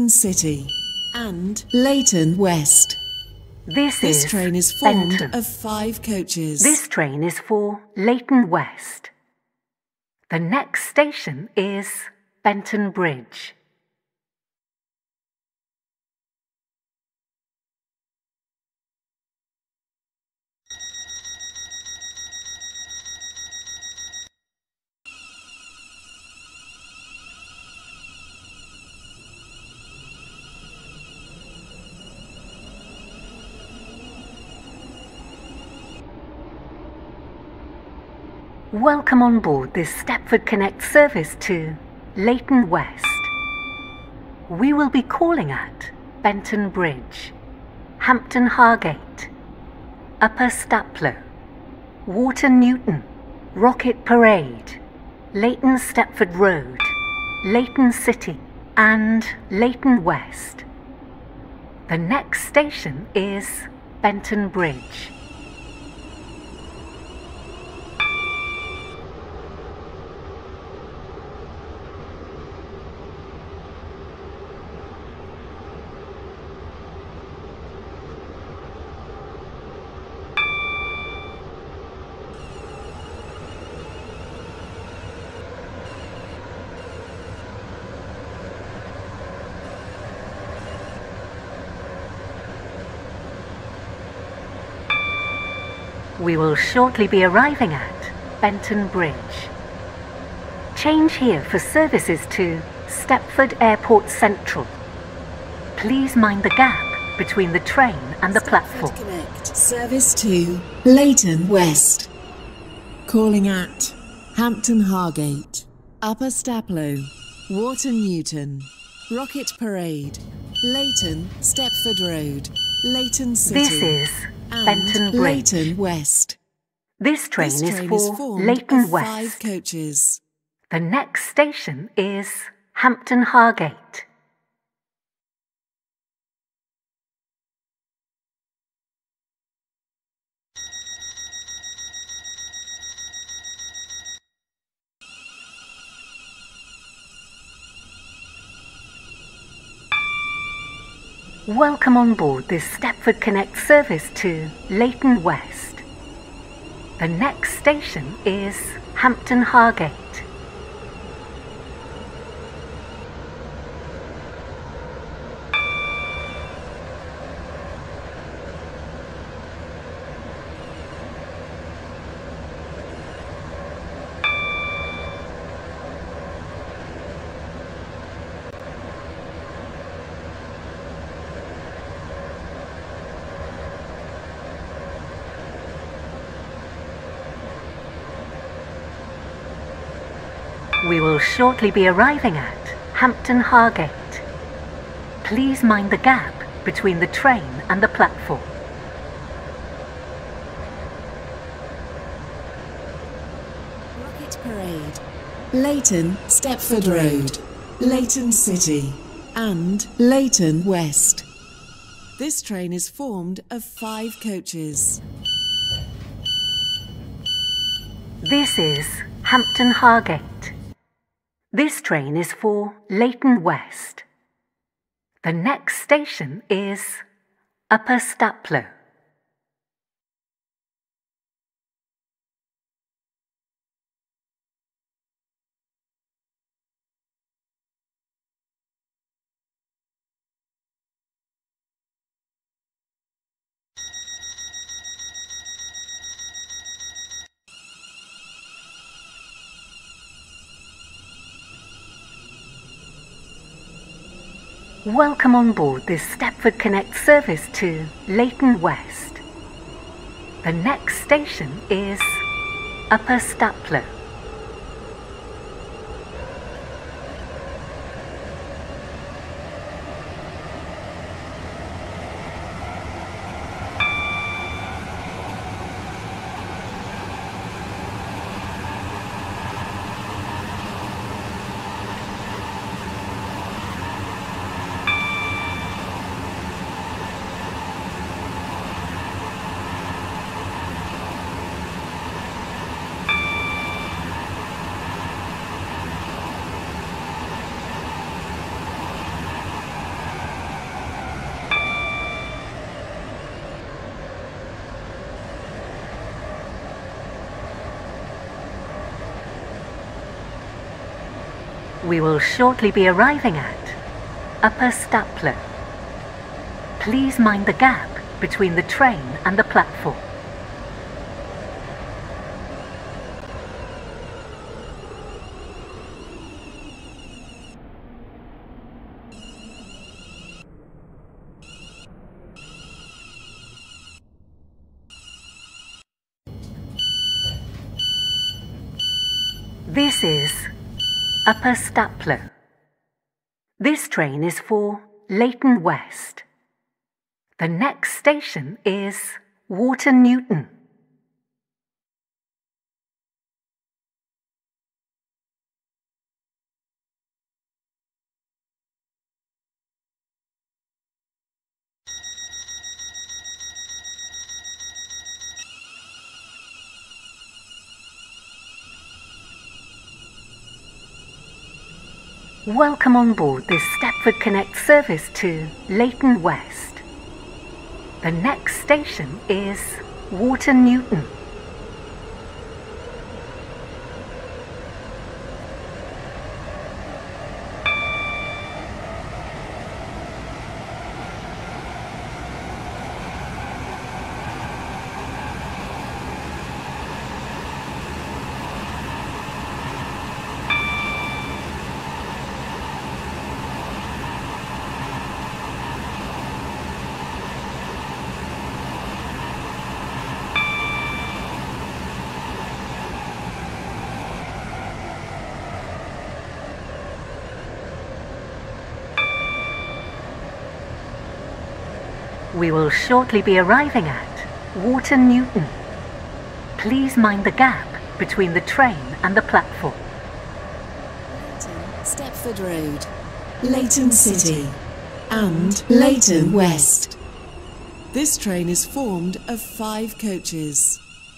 Leighton City and Leighton West. This train is formed Benton. of 5 coaches. This train is for Leighton West. The next station is Benton Bridge. Welcome on board this Stepford Connect service to Leighton West. We will be calling at Benton Bridge, Hampton Hargate, Upper Staplow, Water Newton, Rocket Parade, Leighton Stepford Road, Leighton City and Leighton West. The next station is Benton Bridge. We will shortly be arriving at Benton Bridge. Change here for services to Stepford Airport Central. Please mind the gap between the train and the platform. Connect service to Leighton West. Calling at Hampton Hargate, Upper Staplow, Water Newton, Rocket Parade, Leighton Stepford Road, Leighton City. This is Benton Bridge. Leighton West. This train is for Leighton West. 5 coaches. The next station is Hampton Hargate. Welcome on board this Stepford Connect service to Leighton West. The next station is Hampton Hargate. We will shortly be arriving at Hampton Hargate. Please mind the gap between the train and the platform. Rocket Parade, Leighton Stepford Road, Leighton City and Leighton West. This train is formed of 5 coaches. This is Hampton Hargate. This train is for Leighton West. The next station is Upper Staplow. Welcome on board this Stepford Connect service to Leighton West. The next station is Upper Staplow. We will shortly be arriving at Upper Stapler. Please mind the gap between the train and the platform. This is Upper Stapler. This train is for Leighton West. The next station is Water Newton. Welcome on board this Stepford Connect service to Leighton West. The next station is Water Newton. We will shortly be arriving at Water Newton. Please mind the gap between the train and the platform. Stepford Road, Leighton City, and Leighton West. This train is formed of 5 coaches.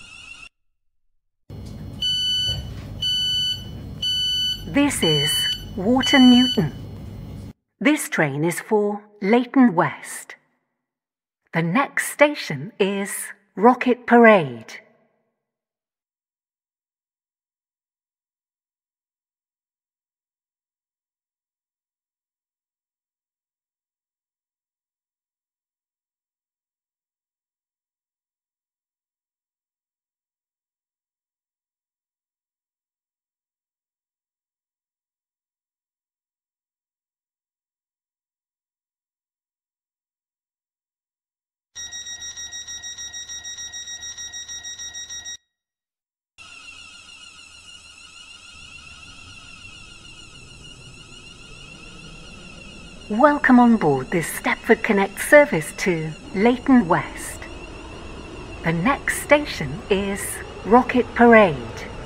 This is Water Newton. This train is for Leighton West. The next station is Rocket Parade. Welcome on board this Stepford Connect service to Leighton West. The next station is Rocket Parade.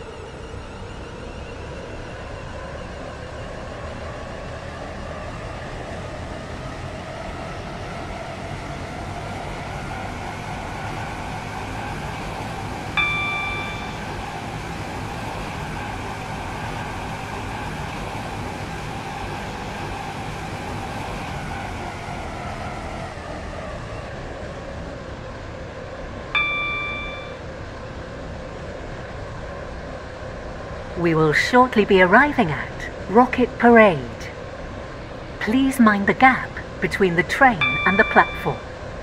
We will shortly be arriving at Rocket Parade. Please mind the gap between the train and the platform.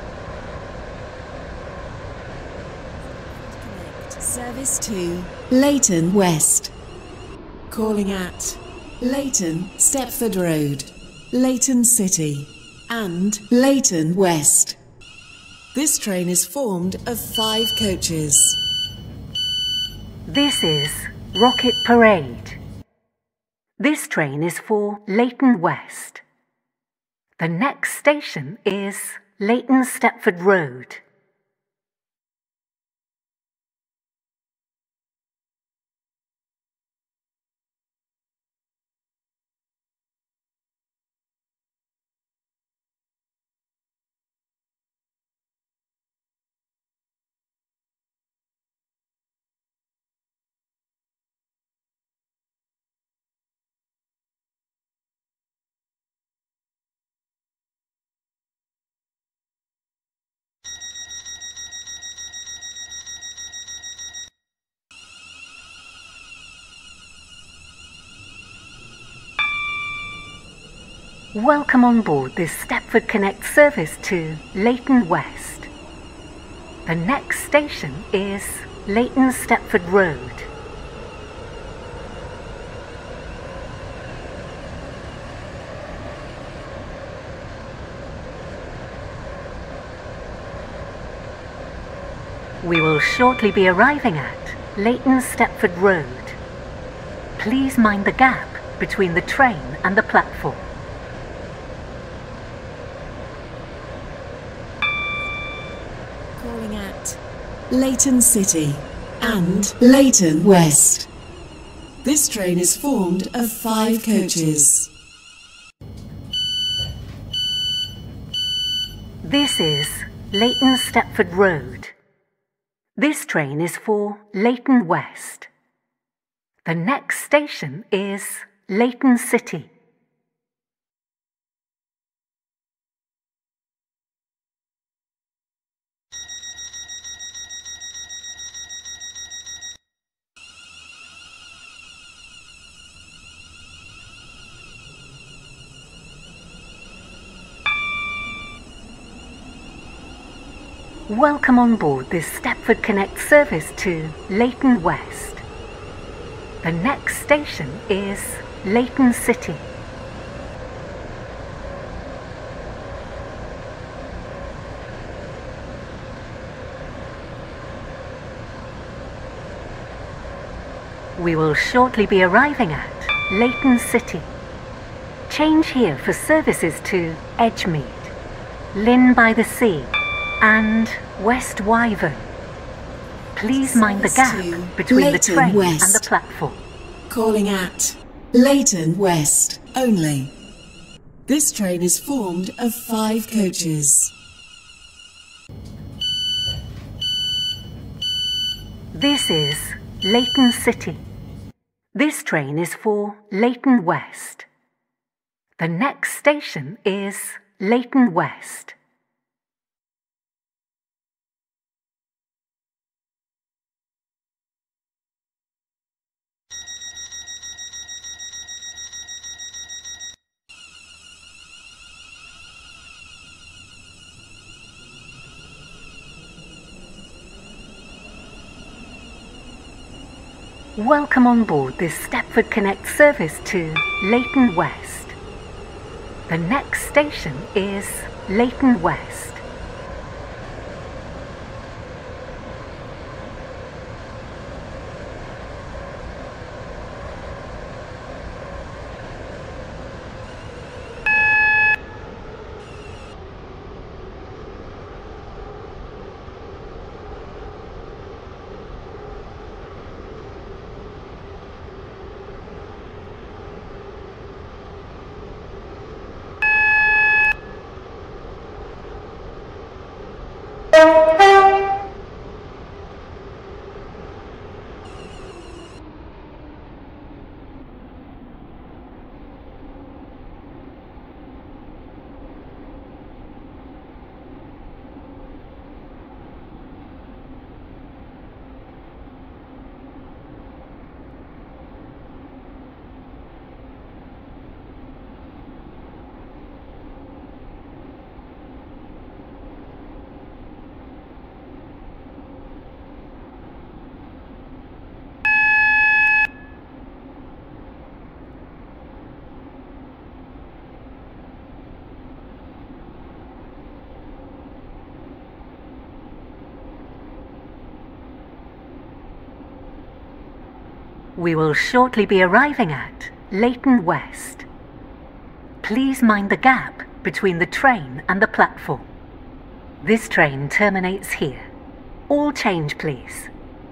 Service to Leighton West. Calling at Leighton, Stepford Road, Leighton City, and Leighton West. This train is formed of 5 coaches. This is Rocket Parade. This train is for Leighton West. The next station is Leighton Stepford Road. Welcome on board this Stepford Connect service to Leighton West. The next station is Leighton Stepford Road. We will shortly be arriving at Leighton Stepford Road. Please mind the gap between the train and the platform. Calling at Leighton City and Leighton West. This train is formed of 5 coaches. This is Leighton Stepford Road. This train is for Leighton West. The next station is Leighton City. Welcome on board this Stepford Connect service to Leighton West. The next station is Leighton City. We will shortly be arriving at Leighton City. Change here for services to Edgemead, Lynn by the Sea and West Wyvern. Please mind the gap between the train and the platform. Calling at Leighton West only. This train is formed of 5 coaches. This is Leighton City. This train is for Leighton West. The next station is Leighton West. Welcome on board this Stepford Connect service to Leighton West. The next station is Leighton West. We will shortly be arriving at Leighton West. Please mind the gap between the train and the platform. This train terminates here. All change, please.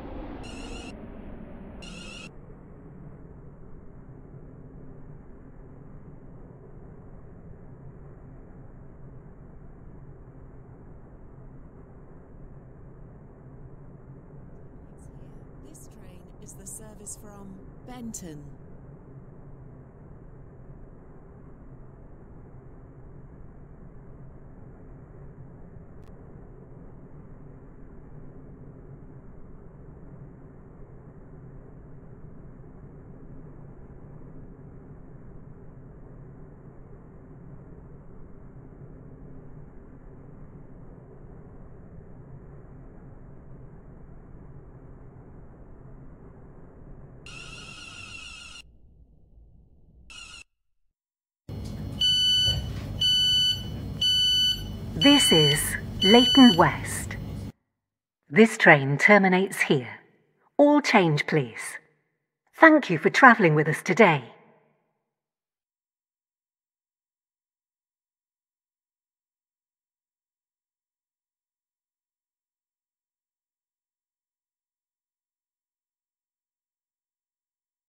This train is the service from Benton. This is Leighton West. This train terminates here. All change, please. Thank you for travelling with us today.